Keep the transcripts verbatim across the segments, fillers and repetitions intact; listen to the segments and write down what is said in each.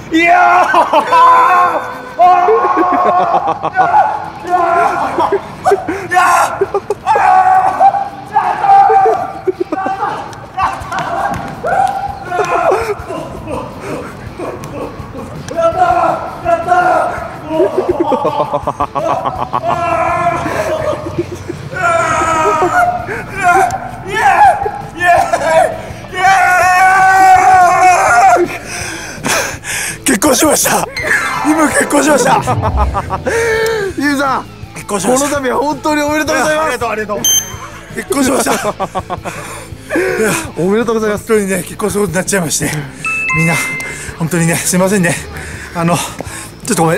いや結婚しました。今結婚しました。 ゆうさん、 結婚しました。 この度は本当におめでとうございます。 ありがとうありがとう。結婚しました。 おめでとうございます。 本当にね、結婚することになっちゃいまして、みんな本当にね、すいませんね。あのちょっとごめん。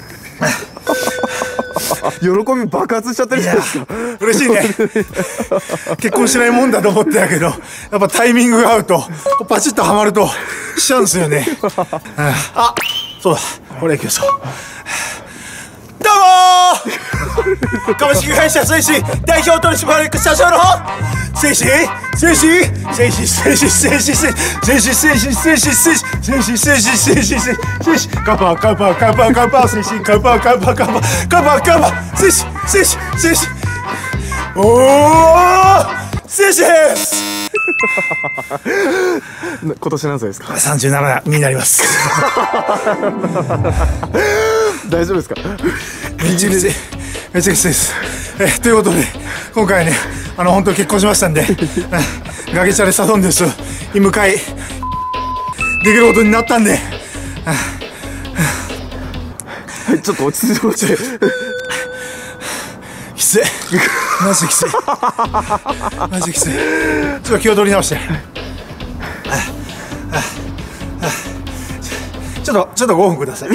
喜び爆発しちゃってるじゃないですか。 嬉しいね。結婚しないもんだと思ってたけど、やっぱタイミングが合うとパチッとはまるとしちゃうんですよね。あ、そうだ、これ行きましょう。どうもー株式会社スイシ代表取締役社長のスイシスイシスイシスイシスイシスイシスイシスイシスイシスイシスイシスイシスイシスイシスイシカバカバカバカバスイシカバカバカバカバカバスイシスイシスイシおースイシです今年何歳ですか？ さんじゅうななになります。 大丈夫ですか？ めちゃくちゃめちゃくちゃです。えということで今回ね、あの本当に結婚しましたんでガゲチャレサドンデスに向かいできることになったんで、 はい、ちょっと落ち着いて落ち着いてきついマジできついマジできつい。ちょっと気を取り直してちょっとちょっとごふんください。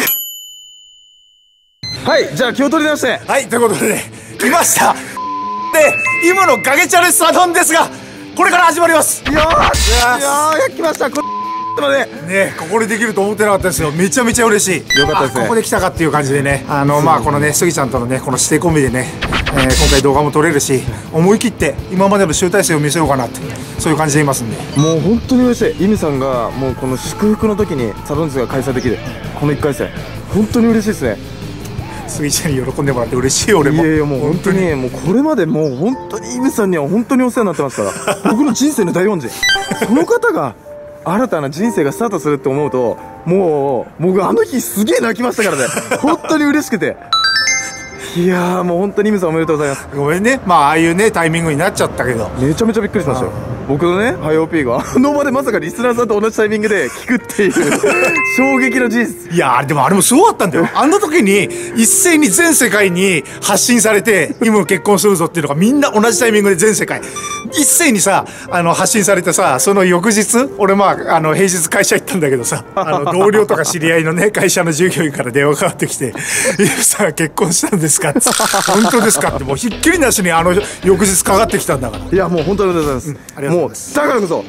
はい、じゃあ気を取り直して。 はい、ということでね、来ました。で、今のガゲチャレサドンですが、これから始まります。 よーし、いやー来ました。こまでね、ここでできると思ってなかったですよ。めちゃめちゃ嬉しい。 よかったですね。 ここで来たかっていう感じでね、あのまあこのね、スギちゃんとのね、この指定コンビでね、えー、今回動画も撮れるし、思い切って今までの集大成を見せようかなって、そういう感じでいますんで。 もう本当に嬉しい。イムさんがもうこの祝福の時にサドンデスが開催できるこのいっかい戦、本当に嬉しいですね。 スギちゃんに喜んでもらって嬉しい。俺も。 いやいや、もう本当にもうこれまでもう本当にイムさんには本当にお世話になってますから僕の人生の大恩人。この方が新たな人生がスタートするって思うと、もう僕あの日すげえ泣きましたからね。本当に嬉しくて。いやーもう本当にイムさんおめでとうございます。 ごめんね、まあああいうねタイミングになっちゃったけど、 めちゃめちゃびっくりしましたよ。僕のねハイオーピーがあの場でまさかリスナーさんと同じタイミングで聞くっていう衝撃の事実。 いやーでもあれもすごかったんだよ。あの時に一斉に全世界に発信されて、今結婚するぞっていうのがみんな同じタイミングで全世界一斉にさ、あの発信されてさ、その翌日俺まああの平日会社行ったんだけどさ、あの同僚とか知り合いのね会社の従業員から電話かかってきて「イムさん結婚したんですか?」って「本当ですか?」ってもうひっきりなしにあの翌日かかってきたんだから。 いやもう本当にありがとうございます。もうだからこそ、うん、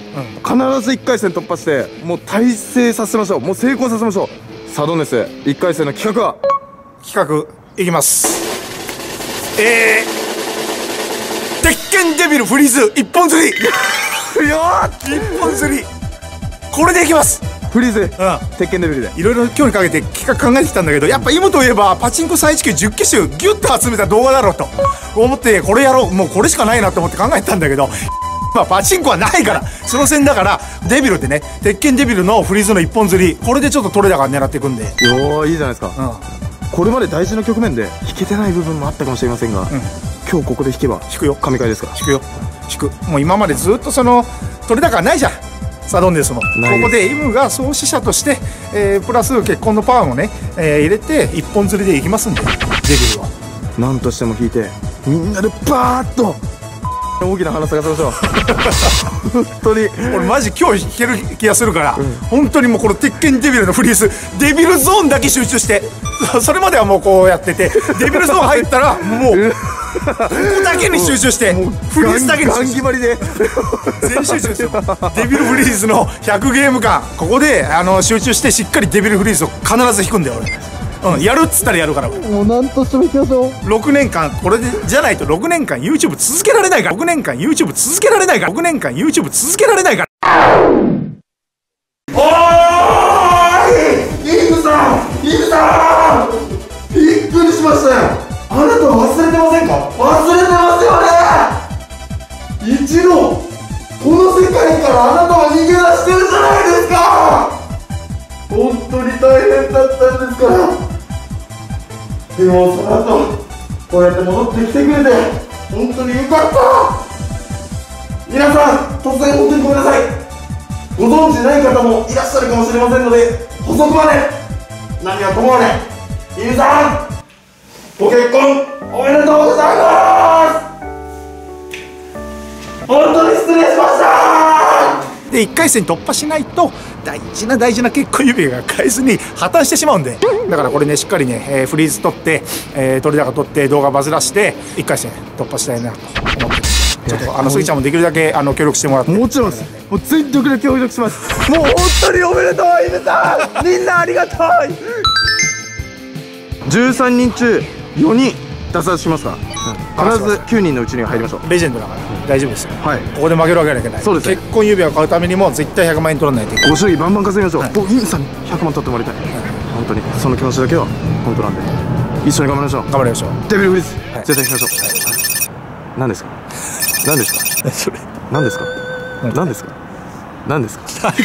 必ずいっかい戦突破してもう大成させましょう。もう成功させましょう。サドンデスいっかい戦の企画は企画いきます。えー、鉄拳デビルフリーズ一本釣りいやー一本釣りこれでいきます。 フリーズ、うん、鉄拳デビルでいろいろ今日にかけて企画考えてきたんだけど、やっぱ今といえばパチンコさんいちきゅうじゅっ機種ギュッと集めた動画だろうと思ってこれやろう、もうこれしかないなと思って考えたんだけど、まあパチンコはないからその線だから、デビルでね、鉄拳デビルのフリーズの一本釣り、これでちょっと取れ高狙っていくんで。 よーいいじゃないですか、うん、これまで大事な局面で弾けてない部分もあったかもしれませんが、うん、今日ここで弾けば弾くよ。 神回ですか？ 弾くよ弾く。もう今までずっとその取れ高はないじゃんサドンデスも。ここでイムが創始者として、えー、プラス結婚のパワーもね、えー、入れて一本釣りでいきますんで、デビルを何としても弾いてみんなでバーッと大きな花咲かせましょう本当に俺マジ今日弾ける気がするから、うん、本当にもうこの鉄拳デビルのフリーズデビルゾーンだけ集中して、それまではもうこうやってて、デビルゾーン入ったらもうここだけに集中してフリーズだけに集中して、ガン決まりで全集中ですよ。デビルフリーズのひゃくゲーム間、ここであの集中してしっかりデビルフリーズを必ず弾くんだよ俺。うん、やるっつったらやるから。 もう何としてもいきましょう。 ろくねんかんこれでじゃないとろくねんかん YouTube 続けられないから。ろくねんかん YouTube 続けられないから。ろくねんかん YouTube 続けられないから。おーいイムましたよ。あなた忘れてませんか？忘れてますよね。一度この世界からあなたは逃げ出してるじゃないですか。本当に大変だったんですから。でもその後こうやって戻ってきてくれて本当によかった。皆さん突然本当にごめんなさい。ご存知ない方もいらっしゃるかもしれませんので、補足まで何はともあれ、ゆうさんご結婚おめでとうございます。本当に失礼しました。 でいっかい戦突破しないと大事な大事な結婚指輪が買えずに破綻してしまうんで、だからこれねしっかりね、えー、フリーズ取って、えー、撮り高取って動画バズらしていっかい戦突破したいなと思って、ちょっとあのスギちゃんもできるだけあの協力してもらって。 もちろんです。もう全力で協力します。もう本当におめでとうイムさん。みんなありがとう。じゅうさんにん中よにん脱落しますから、必ずきゅうにんのうちに入りましょう。 レジェンドだから大丈夫ですよ。 はい、 ここで負けるわけにはいけない。そうです。結婚指輪を買うためにも絶対ひゃくまんえん取らないといけない。 ご祝儀バンバン稼ぎましょう。僕イムさんにひゃくまん取ってもらいたい。本当にその気持ちだけは本当なんで一緒に頑張りましょう。頑張りましょう。デビルフリーズ絶対行きましょう。何ですか？何ですか？それ何ですか？何ですか？何ですか？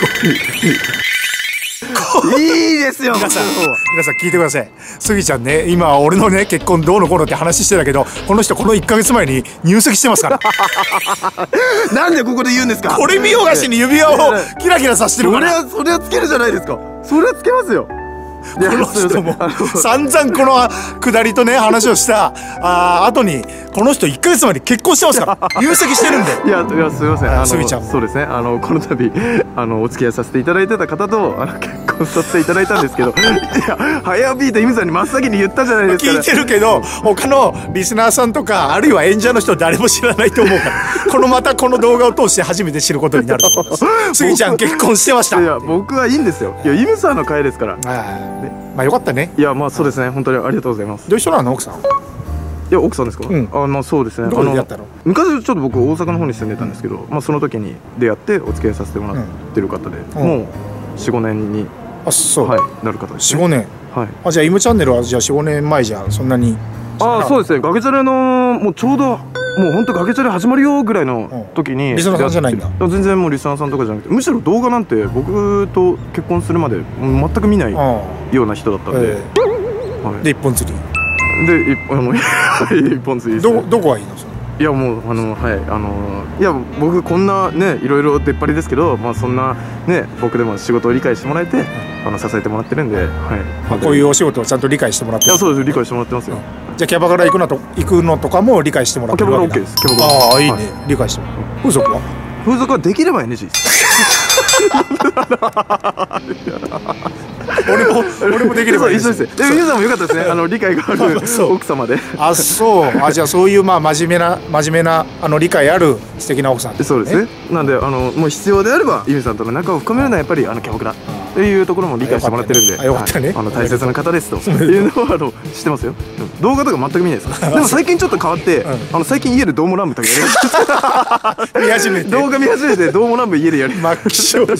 いいですよ。皆さん皆さん聞いてください。スギちゃんね、今俺のね結婚どうのこうのって話してたけど、この人このいっかげつまえに入籍してますから。なんでここで言うんですか？これ見よがしに指輪をキラキラさせてるから。それはそれはつけるじゃないですか。それはつけますよ。この人も散々この下りとね話をしたあ後にこの人いっかげつまえに結婚してますから。入籍してるんで。いやいやすみません。あのスギちゃんそうですね。あのこの度あのお付き合いさせていただいてた方とあの結婚させていただいたんですけど、いやハヤビーとイムさんに真っ先に言ったじゃないですか。聞いてるけど他のリスナーさんとかあるいは演者の人誰も知らないと思うから、このまたこの動画を通して初めて知ることになると思います。スギちゃん結婚してました。いや僕はいいんですよ。いやイムさんの会ですから。まあよかったね。いやまあそうですね。本当にありがとうございます。どういう人なの奥さん？いや奥さんですか？うん、あまあそうですね。どこで出会ったの？昔ちょっと僕大阪の方に住んでたんですけど、まあその時に出会ってお付き合いさせてもらってる方で、もうよん、ごねんにあそうはいなる方です。よん、ごねん。はい。あじゃあイムチャンネルはじゃあよん、ごねんまえじゃそんなに。ああそうですね。崖チャレのもうちょうどもう本当崖チャレ始まるよぐらいの時に。リスナーさんじゃないんだ。全然もうリスナーさんとかじゃなくて、むしろ動画なんて僕と結婚するまで全く見ないような人だったんで。で一本釣り。で一本一本釣り。どどこがいいの？いやもうあのはいあのいや僕こんなねいろいろ出っ張りですけど、まあそんなね僕でも仕事を理解してもらえてあの支えてもらってるんで、はい。こういうお仕事をちゃんと理解してもらってる。いやそうです理解してもらってますよ。じゃあキャバクラ行くのと行くのとかも理解してもらってるわけだ。キャバクラ OK です。キャバクラ。ああいいね理解してもらう。風俗は？風俗はできれば エヌジー です。俺も俺もできれば一緒です。で皆さんも良かったですね。あの理解がある奥様で。あそうあじゃあそういうまあ真面目な真面目なあの理解ある素敵な奥さん。そうですね。なんであのもう必要であればユミさんとの仲を深めるのはやっぱりあのキャバクラというところも理解してもらってるんで。よかったね。あの大切な方ですというのはあの知ってますよ。動画とか全く見ないです。でも最近ちょっと変わってあの最近家でどうも乱舞とかやりました。見始めて動画見始めてどうも乱舞家でやりましょう。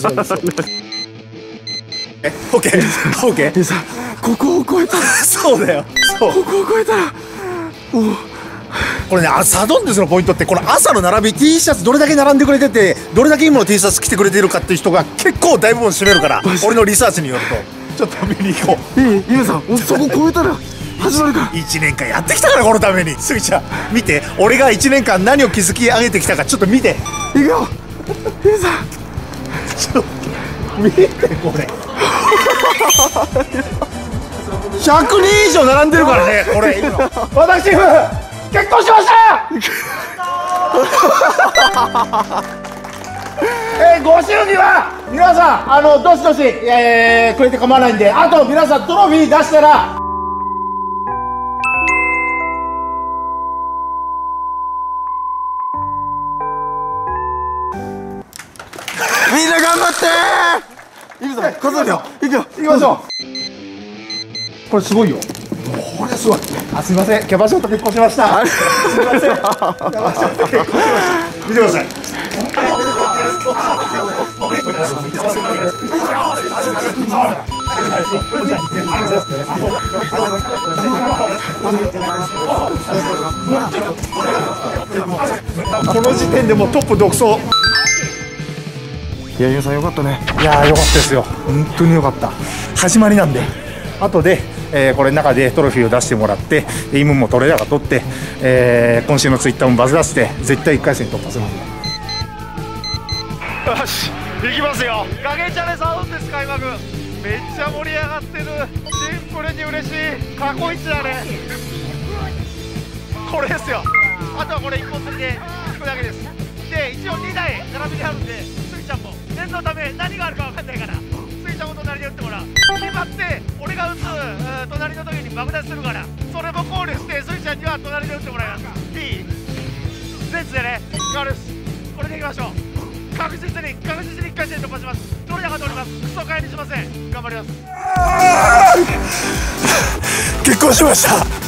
え、オッケー、オッケー。さ、ここを越えたら。そうだよ。そう。ここを越えたら。もう。これね、サドンデスのポイントって、この朝の並び T シャツどれだけ並んでくれてて、どれだけ今の T シャツ着てくれてるかっていう人が結構大部分占めるから。俺のリサーチによると。ちょっと見に行こう。いい、ゆめさん、そこ越えたら。始まるか。一年間やってきたから、このために。すぎちゃん、見て、俺が一年間何を築き上げてきたか、ちょっと見て。いくよ。ゆめさん。ちょっと。見て、これ。ひゃくにん以上並んでるからね、これ。私、結婚しました。えー、ご祝儀は皆さんあのどしどし、えー、くれて構わないんで、あと皆さんトロフィー出したら。みんな頑張ってー。いくぞ、数えるよ。いくよ、いきましょう。これすごいよ。これすごい。あ、すみません、キャバ嬢と結婚しました。すみません。キャバ嬢と結婚しました。見てください。 この時点でもうトップ独走。 いや、ユンさんよかったね。 いやーよかったですよ、本当によかった。始まりなんで、後で、えー、これの中でトロフィーを出してもらって、イムもトレーダーが取って、えー、今週のツイッターもバズ出して、絶対いっかい戦突破するんで。よし、いきますよ。影チャレサウンです、開幕。めっちゃ盛り上がってる。シンプルに嬉しい。過去一だね。これですよ。あとはこれ一本釣りで引くだけです。で、一応にだい並びにあるんで、スギちゃんも念のため何があるか分かんないから、スギちゃんも隣で打ってもらう。決まって俺が打つ隣の時に爆弾するから、それも考慮してスギちゃんには隣で打ってもらいます。いい？全ツでね、ガルス。これでいきましょう。確実に確実にいっかい戦突破します。どれだか通ります。クソ買いにしません。頑張ります。結婚しました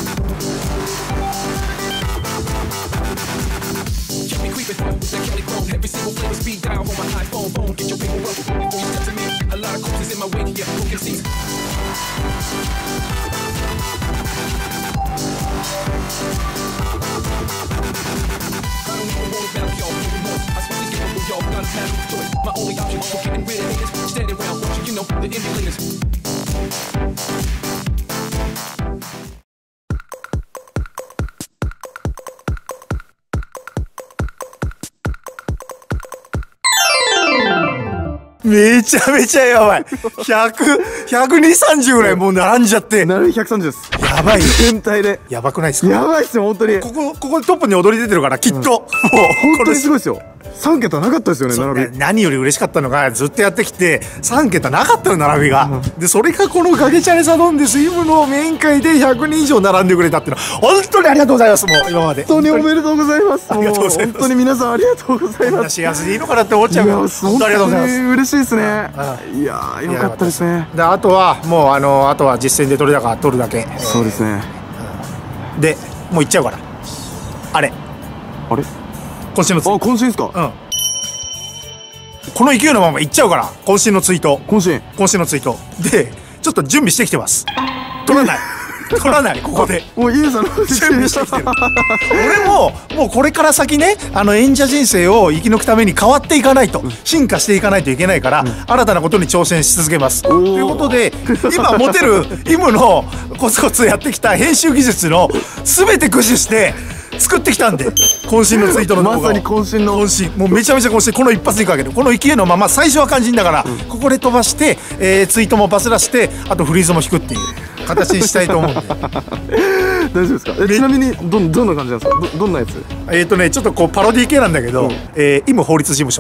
。My only option for getting rid of haters, standing around watching, you know, the emulators. めちゃめちゃやばい。ひゃく、ひゃくにじゅう、さんじゅうぐらいもう並んじゃって。 並びひゃくさんじゅうです。 やばいよ。 全体で。 やばくないですか？ やばいっすよ、本当に。 ここ、ここでトップに踊り出てるから、きっと。うん、もう、 本当にすごいですよ。さん桁なかったですよね、並び。 何より嬉しかったのが、ずっとやってきてさん桁なかったの、並びが、うん、でそれがこの影チャレサドンデスイムのメイン会でひゃくにん以上並んでくれたっていうのは本当にありがとうございます。もう今まで本当におめでとうございます。 ありがとうございます。 本当に皆さんありがとうございます。 幸せでいいのかなって思っちゃう。本当ありがとうございます。 嬉しいですね。いやー、よかったですね。 であとはもうあのあとは実践で取れたか取るだけ。 そうですね。 でもういっちゃうから、あれあれ渾身のツイート。 あ、渾身ですか。うん、 この勢いのままいっちゃうから、渾身のツイート。 渾身渾身のツイートでちょっと準備してきてます。取らない取らない。ここでもうユウさんの準備してきてる。俺ももうこれから先ね、あの演者人生を生き抜くために変わっていかないと、進化していかないといけないから、新たなことに挑戦し続けます。ということで今持てるイムのコツコツやってきた編集技術の全て駆使して作ってきたんで、渾身のツイートの動画を。 まさに渾身の渾身、もうめちゃめちゃ渾身。この一発にかけるこの勢いのまま、最初は肝心だから、うん、ここで飛ばして、えー、ツイートもバスらして、あとフリーズも引くっていう形にしたいと思うんで。大丈夫ですか？えちなみにどどんな感じなんですか？ ど, どんなやつ？ えっとねちょっとこうパロディ系なんだけど、うん、えー、イム法律事務所、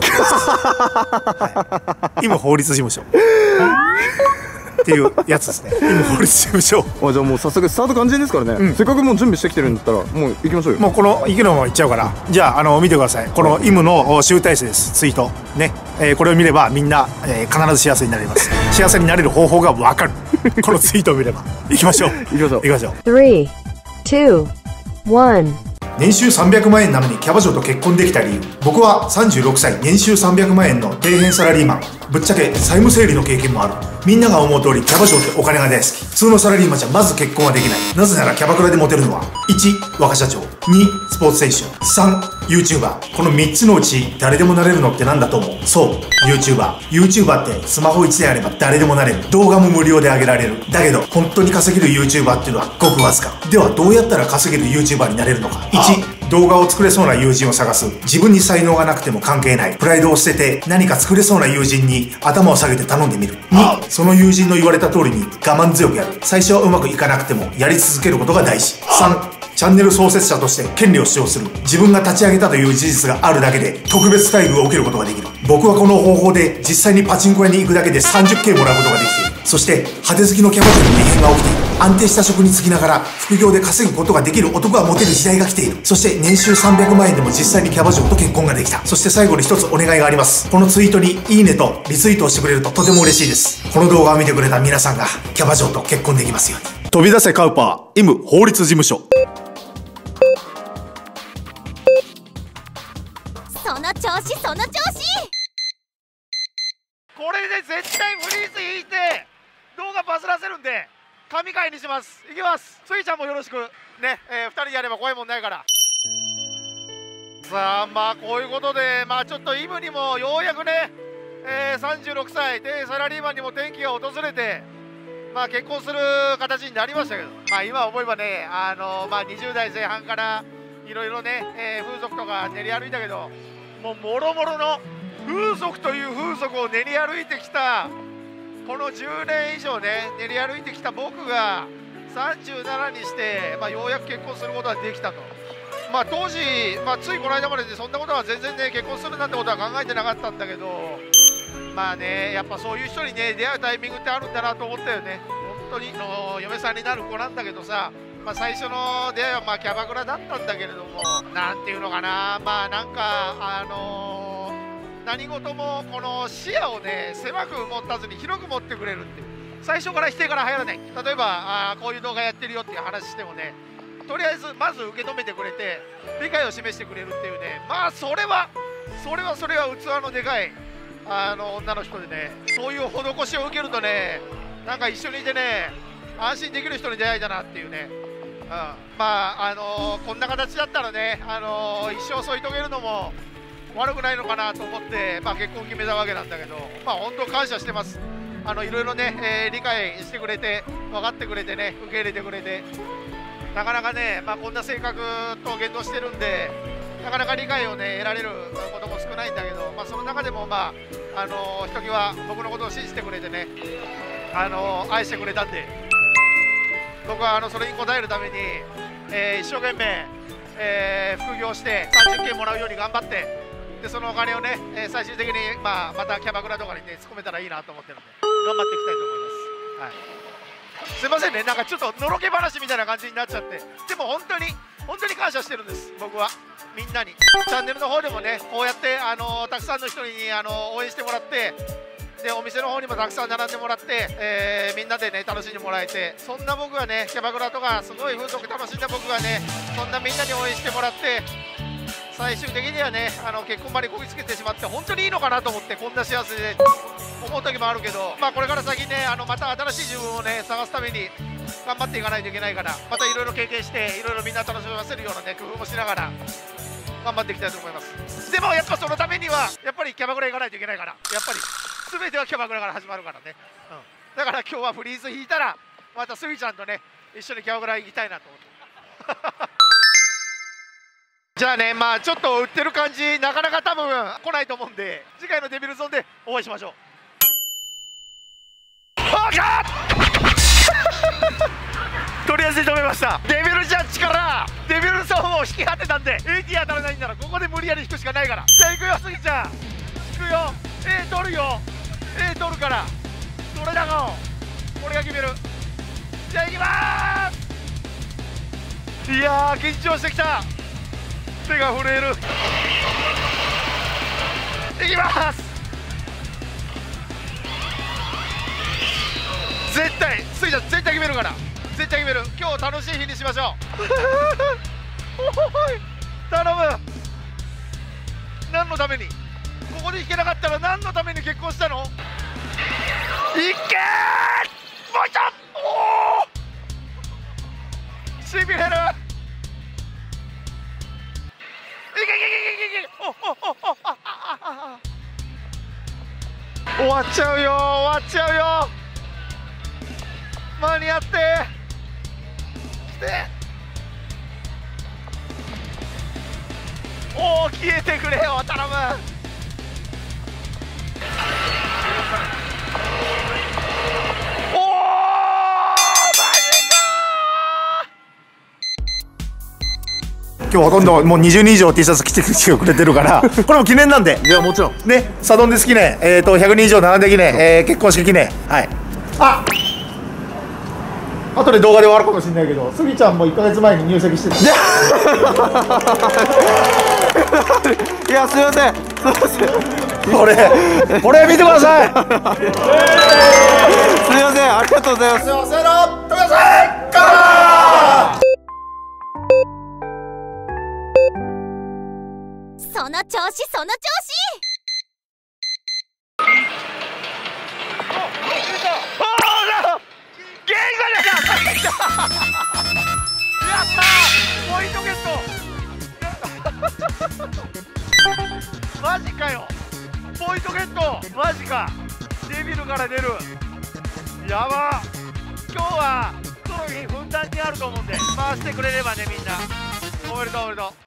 はい、イム法律事務所っていうやつですね。今法律事務所。 あ、じゃあもう早速スタート肝心ですからね、うん、せっかくもう準備してきてるんだったらもう行きましょうよ。 もうこの行くのまま行っちゃうから、じゃああの見てください。このイムの集大成です、ツイートね、えー、これを見ればみんな、えー、必ず幸せになれます。幸せになれる方法が分かる。このツイートを見れば。行きましょう。 行きましょう。 行きましょう。 スリー、ツー、ワン。 年収さんびゃくまん円なのにキャバ嬢と結婚できた理由。僕はさんじゅうろくさい、年収さんびゃくまん円の底辺サラリーマン。ぶっちゃけ債務整理の経験もある。みんなが思う通りキャバ嬢ってお金が大好き。普通のサラリーマンじゃまず結婚はできない。なぜならキャバクラでモテるのは、いち若社長、にスポーツ選手、さんユーチューバー。このみっつのうち誰でもなれるのって何だと思う？そう、ユーチューバー。ユーチューバーってスマホいちだいあれば誰でもなれる。動画も無料で上げられる。だけど本当に稼げる ユーチューバーっていうのはごくわずか。ではどうやったら稼げる ユーチューバーになれるのか。いち動画を作れそうな友人を探す。自分に才能がなくても関係ない。プライドを捨てて何か作れそうな友人に頭を下げて頼んでみる。にその友人の言われた通りに我慢強くやる。最初はうまくいかなくてもやり続けることが大事。さんチャンネル創設者として権利を主張する。自分が立ち上げたという事実があるだけで特別待遇を受けることができる。僕はこの方法で実際にパチンコ屋に行くだけで さんじゅっケー もらうことができている。そして派手好きのキャバ嬢に異変が起きている。安定した職に就きながら副業で稼ぐことができる男がモテる時代が来ている。そして年収さんびゃくまん円でも実際にキャバ嬢と結婚ができた。そして最後に一つお願いがあります。このツイートにいいねとリツイートをしてくれるととても嬉しいです。この動画を見てくれた皆さんがキャバ嬢と結婚できますように。飛び出せカウパー M 法律事務所。 その調子その調子。 これで絶対フリーズ引いて動画るんで神回にします。いきます。スイちゃんもよろしくね、えー、ふたりやれば怖いもんないから。さあまあこういうことで、まあちょっとイムにもようやくね、えー、さんじゅうろくさいでサラリーマンにも転機が訪れて、まあ結婚する形になりましたけど、まあ今思えばね、あのまあにじゅうだいぜん半からいろいろね、えー、風俗とか練り歩いたけど、もうもろもろの風俗という風俗を練り歩いてきたこのじゅうねん以上ね練り歩いてきた僕がさんじゅうななにして、まあ、ようやく結婚することができたと。まあ当時、まあ、ついこの間まででそんなことは全然ね結婚するなんてことは考えてなかったんだけど、まあねやっぱそういう人にね出会うタイミングってあるんだなと思ったよね。本当にの嫁さんになる子なんだけどさ、まあ、最初の出会いはまあキャバクラだったんだけれども、なんていうのかな、まあなんかあのー、何事もこの視野をね狭く持たずに広く持ってくれるっていう、最初から否定から入らない。例えばあこういう動画やってるよっていう話してもね、とりあえずまず受け止めてくれて理解を示してくれるっていうね、まあそれはそれはそれは器のでかいあの女の人でね、そういう施しを受けるとね、なんか一緒にいてね安心できる人に出会えたなっていうね、うん、まああのー、こんな形だったらね、あのー、一生添い遂げるのも悪くないのかなと思って、まあ、結婚決めたわけなんだけど、まあ本当感謝してます。あのいろいろね、えー、理解してくれて分かってくれてね受け入れてくれて、なかなかね、まあ、こんな性格と言動してるんでなかなか理解をね得られることも少ないんだけど、まあ、その中でもまああのー、ひときわ僕のことを信じてくれてね、あのー、愛してくれたんで、僕はあのそれに応えるために、えー、一生懸命、えー、副業してさんじゅっけんもらうように頑張って、でそのお金をね、えー、最終的に、まあ、またキャバクラとかにね突っ込めたらいいなと思ってるんで頑張っていきたいと思います。はい、すいませんね、なんかちょっとのろけ話みたいな感じになっちゃって、でも本当に本当に感謝してるんです、僕はみんなに。チャンネルの方でもねこうやってあのたくさんの人にあの応援してもらって、でお店の方にもたくさん並んでもらって、えー、みんなでね楽しんでもらえて、そんな僕がねキャバクラとかすごい風俗楽しんだ僕がね、そんなみんなに応援してもらって、最終的にはねあの結婚までこぎつけてしまって本当にいいのかなと思って、こんな幸せで思う時もあるけど、まあこれから先ねあのまた新しい自分をね探すために頑張っていかないといけないから、またいろいろ経験していろいろみんな楽しませるようなね工夫もしながら頑張っていきたいと思います。でもやっぱそのためにはやっぱりキャバクラ行かないといけないから、やっぱり全てはキャバクラから始まるからね、うん、だから今日はフリーズ引いたらまたスギちゃんとね一緒にキャバクラ行きたいなと思ってじゃあね、まあちょっと売ってる感じなかなか多分来ないと思うんで、次回のデビルゾーンでお会いしましょう。あかとりあえず止めました。デビルジャッジからデビルゾーンを引き当てたんで エーティー 当たらないんならここで無理やり引くしかないから、じゃあ行くよスギちゃん、引くよ。 A 取るよ、 A 取るからどれだかこれが決める。じゃあ行きまーす。いやー緊張してきた、手が震える。いきます。絶対スイちゃん絶対決めるから、絶対決める。今日楽しい日にしましょうおい頼む。何のためにここで引けなかったら何のために結婚したの。いけー、もう一度。おおしびれる。いけいけいけいけいけ。おおおおあああ終わっちゃうよ、終わっちゃうよ。間に合って来て。おお消えてくれよ頼む。おおマジか。今日ほとんどもうにじゅうにん以上 T シャツ着てきてくれてるからこれも記念なんで。 いやもちろんね、サドンデス記念、えーとひゃくにん以上並んで記念、えー、結婚式記念。はい、あ後で動画で終わるかもしれないけど、スギちゃんもいっかげつまえに入籍してたいやすいませんすいません、 これこれ見てくださいすいません、ありがとうございます。 せーの、止めなさいからその調子その調子。 ゲマジかよ。ポイントゲットマジか。デビルから出る。やば。今日はトロフィーふんだんにあると思うんで回してくれればね、みんな。おめでとうおめでとう。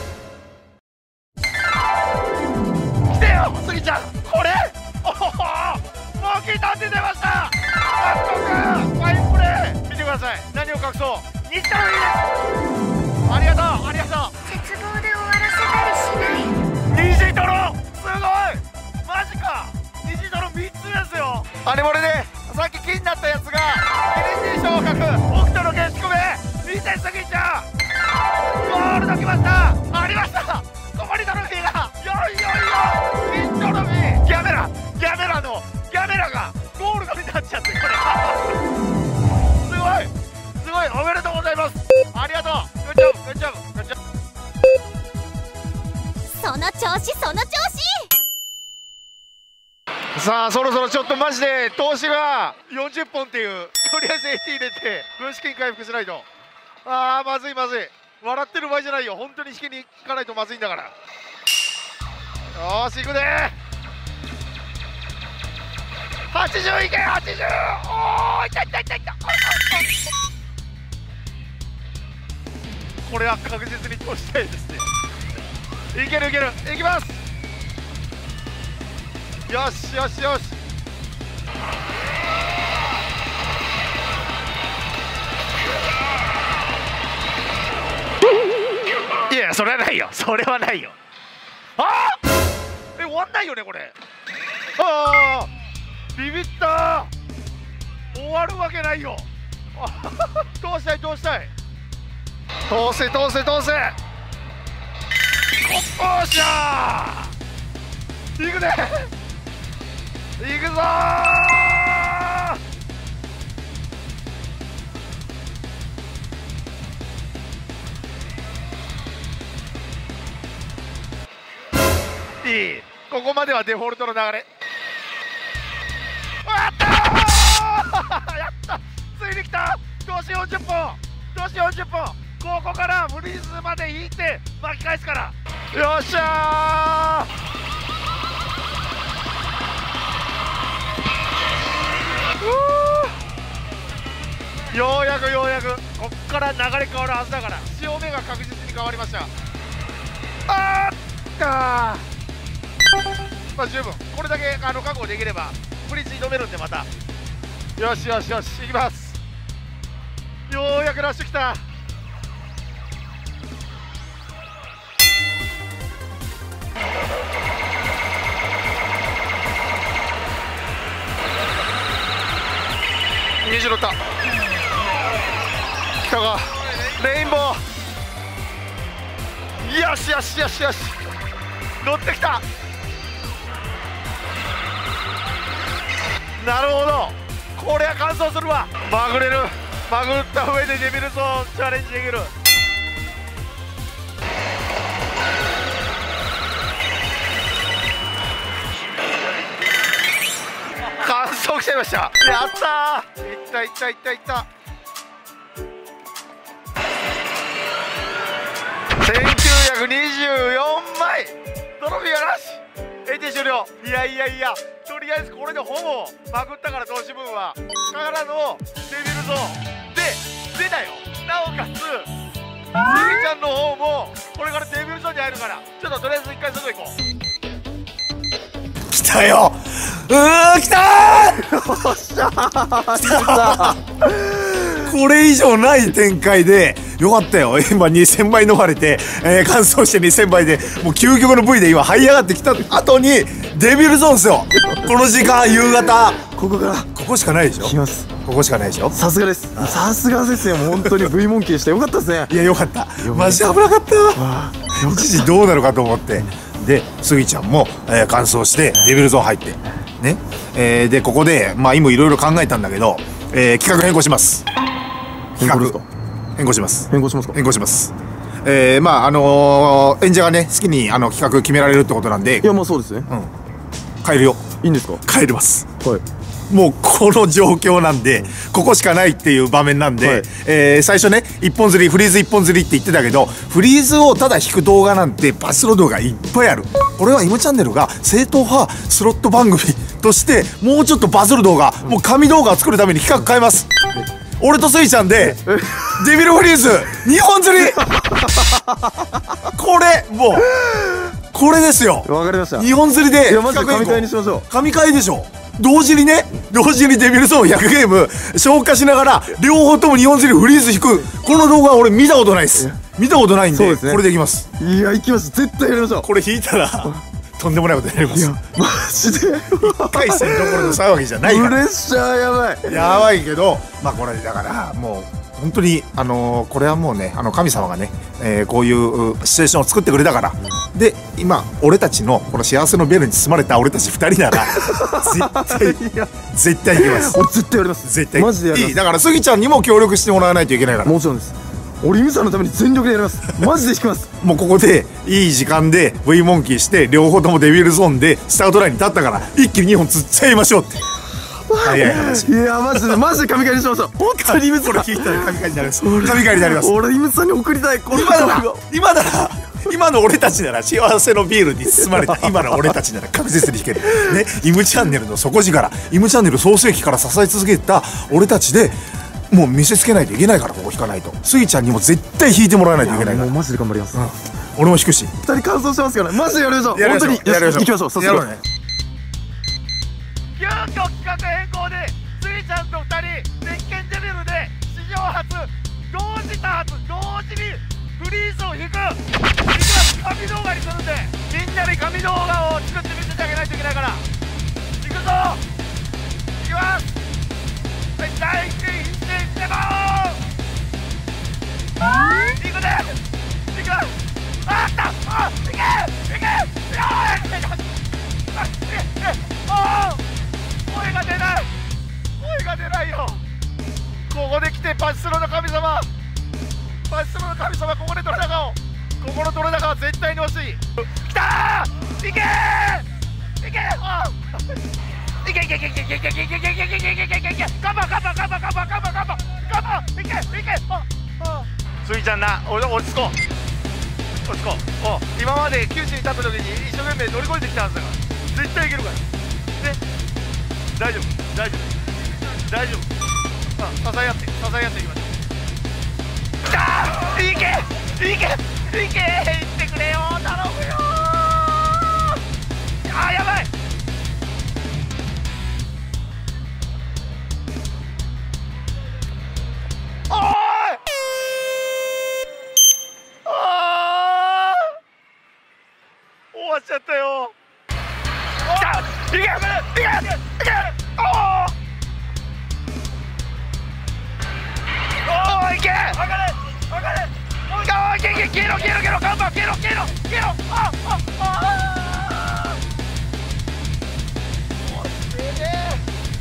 来てよスギちゃん、これおおモンキー探偵出ました。早速ファインプレー見てください。何を隠そう、日タロいいです。ありがとうありがとう。 絶望で終わらせたりしない。 虹トロすごい。マジか。虹トロみっつですよ。あれもれでさっき気になったやつがギリシー昇格、北斗の消し込め。見てスギちゃん、ゴールド来ました。ありました。ここにトロフィーが。よいよいよ、金トロフィー。ギャメラギャメラのギャメラがゴールドになっちゃって、これすごいすごい。おめでとうございます。ありがとう。グッジョブグッジョブグッジョブ。 その調子その調子。 さあそろそろちょっとマジで投資がよんじゅっぽんっていう、とりあえず エーティー 入れて軍資金回復しないと。あーまずいまずい。笑ってる場合じゃないよ。本当に引きに行かないとまずいんだから。よーし行くで。はちじゅういけはちじゅう。おーいったいったいったいった。これは確実に投したいですね。いけるいけるいきます。よしよしよし。いやそれはないよ、それはないよ。あーえ終わんないよねこれ。ああビビった。終わるわけないよ。通したい通したい。通せ通せ通せ。おっしゃーいくねいくぞー。いい、ここまではデフォルトの流れ。やったーやったついに来た。投資よんじゅっぽん投資よんじゅっぽん。ここからフリーズまで引いて巻き返すから。よっしゃー。ようやくようやくこっから流れ変わるはずだから。潮目が確実に変わりました。あーったー。まあ十分これだけあの確保できればフリーズ挑めるんで、またよしよしよしいきます。ようやくラッシュきた。虹乗った。来たかレインボー。よしよしよしよし乗ってきた。なるほど、これは完走するわ。まぐれるまぐった上でデビルゾーンチャレンジできる。完走しちゃいました。やったー。いったいったいったいった。せんきゅうひゃくにじゅうよんまいトロフィーはなし。エーティー 終了。いやいやいや、とりあえずこれでほぼまくったから、投資分はからのデビルゾーンででだよ。なおかつスギちゃんの方もこれからデビルゾーンに入るから、ちょっととりあえず一回外行こう。 来たよ。うー来たー。 よっしゃー来た。 これ以上ない展開でよかったよ。今にせんばい逃れて、えー、完走してにせんばいでもう究極の V で今這い上がってきた後にデビルゾーンですよ。この時間夕方ここからここしかないでしょ。 来ます。 ここしかないでしょ。 さすがです。さすがですよ。もう本当に V モンキーでした。よかったですね。 いやよかった。マジ危なかった。 わ一時どうなるかと思って。でスギちゃんも、えー、完走してデビルゾーン入ってね、えー、でここでまあ今いろいろ考えたんだけど、えー、企画変更します。 変更ですか。 変更します。 変更しますか。 変更します。えー、まああのー、演者がね好きにあの企画決められるってことなんで、 いやまあそうですね。 うん、変えるよ。 いいんですか。 変えれます。 はい。 もうこの状況なんで、ここしかないっていう場面なんで、はい、えー、最初ね一本釣りフリーズ一本釣りって言ってたけど、フリーズをただ引く動画なんてパスロ動画いっぱいある。これはイムチャンネルが正統派スロット番組としてもうちょっとバズる動画、もう神動画を作るために企画変えます。俺とスイちゃんでデビルフリーズにほん釣りこれもうこれですよ。 わかりました。 にほん釣りでいやマジで神回にしましょう。 神回でしょ。同時にね、同時にデビルゾーンひゃくゲーム消化しながら両方ともにほん釣りフリーズ引く、この動画俺見たことないです。見たことないんで、ね、これでいきます。 いや行きます。絶対やりましょう。 これ引いたらとんでもないことになります。いやマジでいっかい戦どころの騒ぎじゃないから。 プレッシャーやばいやばいけど、まあこれだからもう本当にあのー、これはもうね、あの神様がね、えー、こういうシチュエーションを作ってくれたから、うん、で今俺たちのこの幸せのベルに包まれた俺たちふたりなら絶対絶対いけます。 俺絶対やります。 絶対マジでやります。 いい。だからスギちゃんにも協力してもらわないといけないから。 もちろんです。俺イムさんのために全力でやります。マジで引きます。 もうここでいい時間で V モンキーして両方ともデビルゾーンでスタートラインに立ったから一気ににほん釣っちゃいましょうって。早い話。 いやマジでマジで神回にしましょう。本当にイムさんこれ聞いたら神回になります。神回になります。 俺イムさんに送りたい。これ今なら今なら今の俺たちなら幸せのビールに包まれた今の俺たちなら確実に弾けるね。イムチャンネルの底力、イムチャンネル創世期から支え続けた俺たちでもう見せつけないといけないから、ここ弾かないと。スギちゃんにも絶対弾いてもらわないといけないから。 もうマジで頑張ります。うん、 俺も弾くし。 ふたり完走してますからマジでやりましょう。 本当にやりましょう。行きましょう。早速ね。 急遽企画変更でスギちゃんとふたり鉄拳デビルで史上初同時多発同時にフリーズを引く神動画にするんで、みんなで神動画を作って見せてあげないといけないから。行くぞ。行きます。第一戦セボーン行くね。行く。あった。あ行け行けよーい。声が出ない。声が出ないよ。ここで来てパチスロの神様、パチスロの神様、ここで取れ高を、ここの取れ高は絶対に欲しい。きたー。いけーいけあいけいけいけいけいけいけいけいけいけいけいけいけいけいけいけカバカバカバカバカバカバカバいけいけああスイちゃんな、お落ち着こう落ち着こう。お今まで九州に立った時に一生懸命乗り越えてきたはずだから絶対いけるからね。大丈夫大丈夫大丈夫。さあ支え合って支え合っていきましょう。きたーいけいけいけいってくれよ頼むよー。あーやばい。おーいあー終わっちゃったよ。きたいけいけいけいけおーおーいけ上がれ上がれおーいけいけ消えろ消えろ消えろ看板消えろ消えろ消えろあああおいすげえ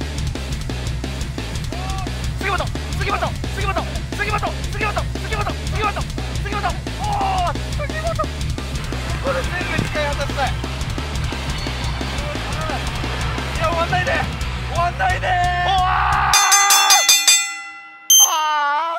杉本杉本杉本杉本杉本杉本杉本杉本おお杉本これ全部使い果たしたい。いや終わんないで終わんないでおああ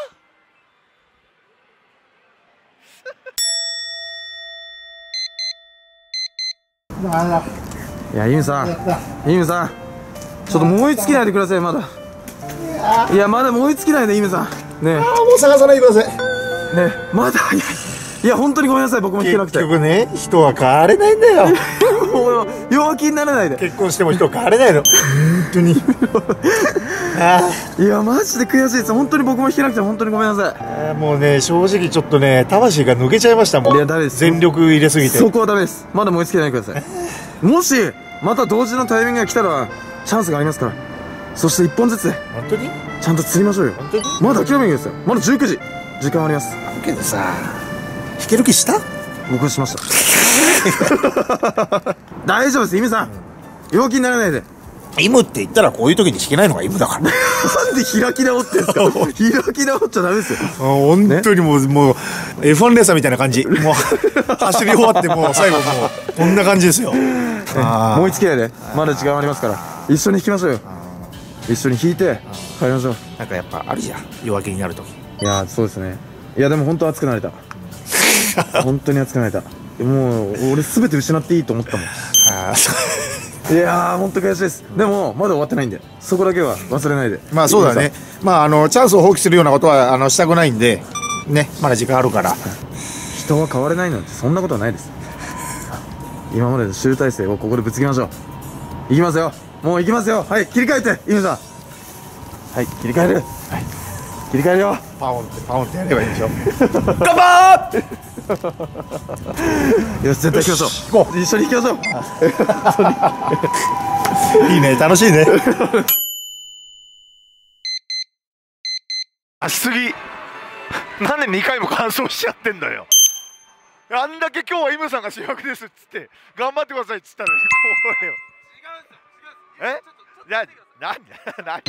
いやイムさんイムさんちょっと燃え尽きないでください。まだいやまだ燃え尽きないでイムさんね。 ああもう探さないでくださいね。 まだいやいや本当にごめんなさい。僕も聞けなくて結局ね人は変われないんだよもう弱気にならないで。 結婚しても人変われないの本当にあいやマジで悔しいです。本当に僕も聞けなくて本当にごめんなさい。 あもうね正直ちょっとね魂が抜けちゃいましたもん。 いやダメです。 全力入れすぎてそこはダメです。まだ燃え尽きないでくださいもしまた同時のタイミングが来たらチャンスがありますから。そして一本ずつ本当にちゃんと釣りましょうよ。 本当にまだ諦めないですよ。まだじゅうくじ時間あります。 けどさ弾ける気した僕はしました大丈夫ですイムさん、弱気にならないで。 イムって言ったらこういう時に弾けないのがイムだからなんで開き直ってんすか開き直っちゃダメですよ。 本当にもう、ね、もう エフワン レーサーみたいな感じ。もう走り終わってもう最後もうこんな感じですよ。 燃え尽きないでまだ時間ありますから一緒に弾きましょうよ。 一緒に引いて帰りましょう。 なんかやっぱあるじゃん、夜明けになるとき。 いやーそうですね。いやでも本当熱くなれた本当に熱くなれた。もう俺全て失っていいと思ったもん。 あいやー本当悔しいです。でもまだ終わってないんで、そこだけは忘れないで。 まあそうだね。まああのチャンスを放棄するようなことはあのしたくないんでね、まだ時間あるから。 人は変われないなんてそんなことはないです。今までの集大成をここでぶつけましょう。いきますよ、もう行きますよ。はい、切り替えて、イムさん。はい、切り替える。はい、切り替えるよ。 パオンってパオンってやればいいでしょ。乾杯よし、絶対行きましょう。 行こう、一緒に行きましょういいね、楽しいね。 あしすぎ。なんでにかいも完走しちゃってんだよ。あんだけ今日はイムさんが主役ですっつって頑張ってくださいっつったのに、これよ。え？いや、なに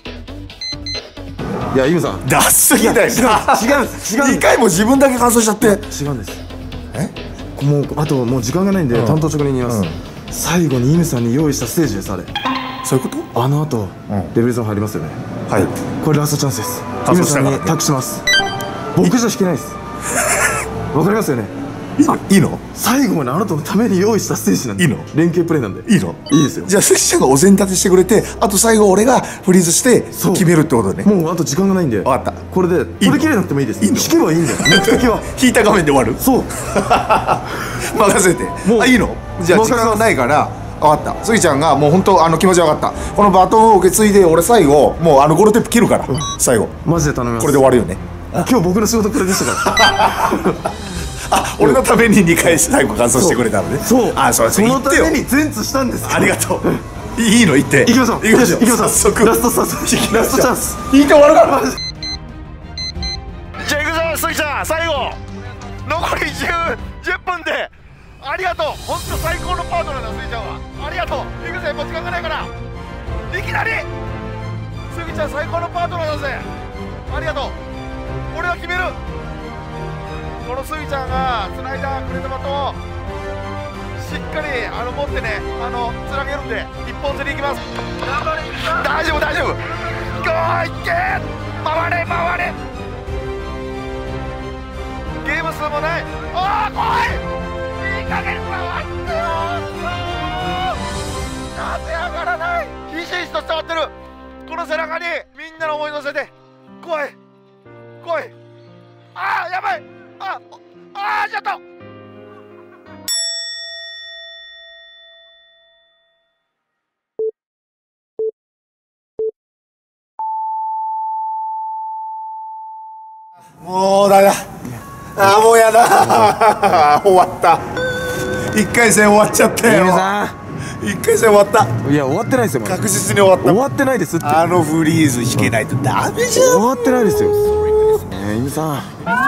なに。 いや、イムさん、 ダッすぎだよ。 違うんです、違うんです。 にかいも自分だけ完走しちゃって。 違うんです。 え？ もうあともう時間がないんで、 うん、 担当直入に言います、うん、最後にイムさんに用意したステージです。あれ、 そういうこと？ あの後、うん、レベルゾーン入りますよね。 はい、 これラストチャンスです。イムさんに託します。僕じゃ弾けないです。わかりますよね。 いいの？ 最後まであなたのために用意したステージなんで。 いいの？ 連携プレイなんで。 いいの？ いいですよ。 じゃあ関ちゃんがお膳立てしてくれて、あと最後俺がフリーズして決めるってことね。 もうあと時間がないんで。 分かった。これで取り切れなくてもいいです。弾けばいいんだよ。目的は引いた画面で終わる。そう任せて。もういいの？じゃあ時間がないから分かった。スギちゃんがもう本当あの気持ち分かった。このバトンを受け継いで俺最後もうあのゴロテープ切るから、最後マジで頼みます。 これで終わるよね。 今日僕の仕事これでしたからあ、俺のためににかい最後完走してくれたのね。 そう、 あ、それそのために全通したんです。 ありがとう。いいの？言って行きましょう、 行きましょう、 行きましょう。 早速ラストスタート、ラストチャンス引いて終わるから。 じゃあ行くぞ、スギちゃん。最後残りじゅっぷんでありがとう。本当最高のパートナーだ、スギちゃんは。ありがとう。行くぜ、もう時間がないから。いきなりスギちゃん最高のパートナーだぜ。ありがとう。俺は決める。このスギちゃんがつないだくれたバトンをしっかりあの持ってね、あのつなげるんで一本釣りいきます。大丈夫大丈夫。ゴーいけ、回れ回れ。ゲーム数もない。ああ怖い、いい加減回ってよ。なぜ上がらない。ひしひしと伝わってる。この背中にみんなの思い乗せて。怖い怖い。ああやばい。ああちょっと。 もうダメだ。ああもうやだ終わった。いっかい戦終わっちゃったよ。いっかい戦終わった。 いや終わってないですよ。 確実に終わった。 終わってないですって。 あのフリーズ引けないとダメじゃん。 終わってないですよ。えー、イムさん、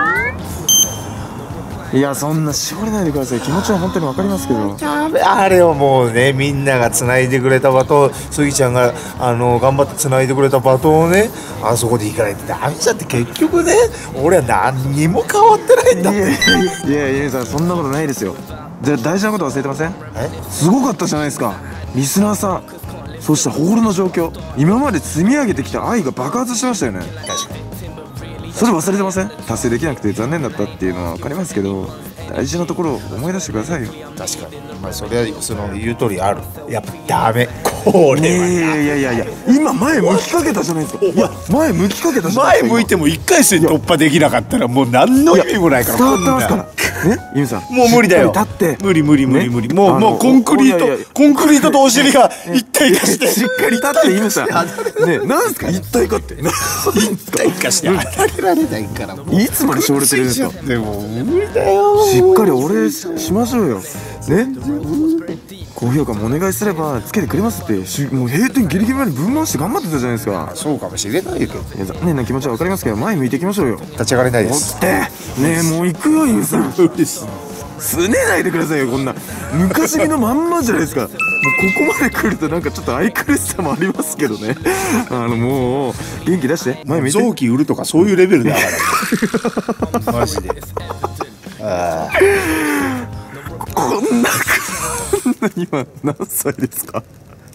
いやそんな絞れないでください。気持ちは本当に分かりますけど。 あれをもうね、みんながつないでくれたバトン、スギちゃんがあの頑張ってつないでくれたバトンをね、あそこでいかないとダメじゃんって。結局ね、俺は何にも変わってないんだって。 いやいやイムさん、そんなことないですよ。で大事なこと忘れてません？え？すごかったじゃないですか、リスナーさん。そしてホールの状況、今まで積み上げてきた愛が爆発しましたよね。 確かに。 それ忘れてません？達成できなくて残念だったっていうのは分かりますけど、大事なところを思い出してくださいよ。 確かに、まあ、それはその言う通りある。やっぱダメ、これは。 いやいやいやいや、今前向きかけたじゃないですか。いや前向きかけたじゃないですか。 前向いてもいっかい戦突破できなかったらもう何の意味もないから。 伝わってますからね、ユミさん。 もう無理だよ。 立って無理無理無理無理、もうもうコンクリートコンクリートとお尻が一体化してしっかり立ってユミさん。ね、なんすか一体化って。 一体化して当たれられないから。 いつまでしょれてるんですか。 でも無理だよ。 しっかりお礼しましょうよね。高評価もお願いすればつけてくれますって。もう閉店ギリギリまでぶん回して頑張ってたじゃないですか。 そうかもしれないけど、 残念な気持ちは分かりますけど、前向いていきましょうよ。 立ち上がれないです。 ってねえ、もう行くよユミさん。すねないでくださいよ。こんな昔のまんまじゃないですか。もうここまで来るとなんかちょっと愛くるしさもありますけどね。あのもう元気出して前見て。 臓器売るとかそういうレベルで上がらないマジで。あこんな今何歳ですか？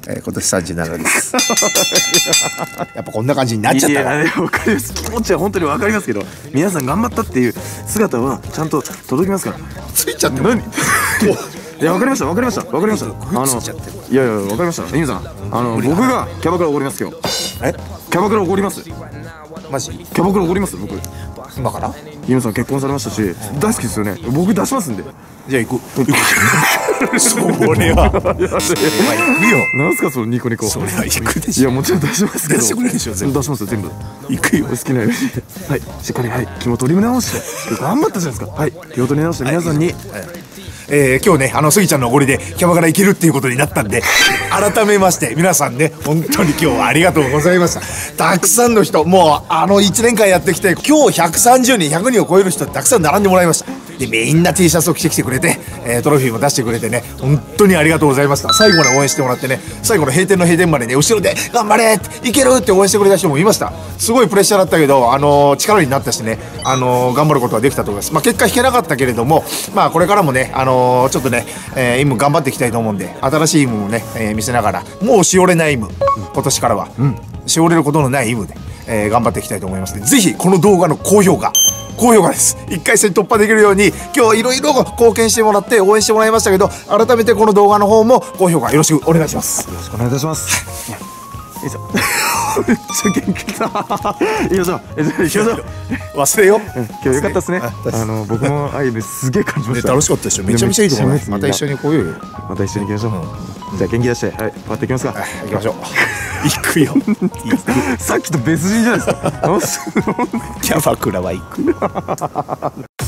えー、今年さんじゅうななです。やっぱこんな感じになっちゃったから。 いやいや、わかります。気持ちは本当にわかりますけど、皆さん頑張ったっていう姿はちゃんと届きますから。 ついちゃって何？いや、わかりました、わかりました、わかりました。あの、いやいや、わかりました。イムさん、あの、僕がキャバクラおごります今日。 え？ キャバクラおごります。 マジ？ キャバクラおごります僕。 今から？ イムさん結婚されましたし、大好きですよね。僕出しますんで。 じゃあ行く。行く。それは。行くよ。 なんすかそのニコニコ。 それは行くでしょ。 いや、もちろん出しますけど。 出してくれるでしょ全部。 出しますよ全部。 行くよ。 お好きなように。はい、しっかり、はい、気も取り直して頑張ったじゃないですか。はい、気を取り直して皆さんに、 えー、今日ね、あのスギちゃんのおごりでキャバクラ行けるっていうことになったんで、改めまして皆さんね、本当に今日はありがとうございました。たくさんの人、もうあのいちねんかんやってきて、今日ひゃくさんじゅうにん、ひゃくにんを超える人たくさん並んでもらいました。で、みんな T シャツを着てきてくれて、えー、トロフィーも出してくれてね、本当にありがとうございました。最後まで応援してもらってね、最後の閉店の閉店までね、後ろで頑張れいけるって応援してくれた人もいました。すごいプレッシャーだったけど、あのー、力になったしね、あのー、頑張ることができたと思います。まあ、結果引けなかったけれども、まあ、これからもね、あのー、ちょっとね、えー、イム頑張っていきたいと思うんで、新しいイムをね、えー、見せながら、もうしおれないイム、今年からは、うん、しおれることのないイムで、えー、頑張っていきたいと思いますので、ぜひこの動画の高評価、高評価です。いっかい戦突破できるように、今日いろいろ貢献してもらって応援してもらいましたけど、改めてこの動画の方も高評価よろしくお願いします。 よろしくお願いいたします。よいしょ。めっちゃ元気だ。行きましょう。行きましょう。 忘れよ。 今日良かったですね。あの僕も愛ですげえ感じました。 楽しかったでしょ。めちゃめちゃいいと思います。また一緒に来ようよ。 また一緒に行きましょう。じゃあ元気出して、はい、終わっていきますか。 行きましょう。行くよ。 さっきと別人じゃないですか。 キャバクラは行く。